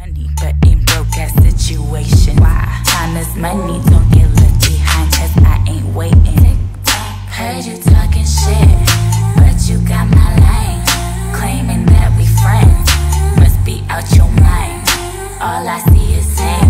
money, but in broke ass situation. Why? Time is money, don't get left behind, cause I ain't waiting. Heard you talking shit, but you got my line, claiming that we friends. Must be out your mind. All I see is hate.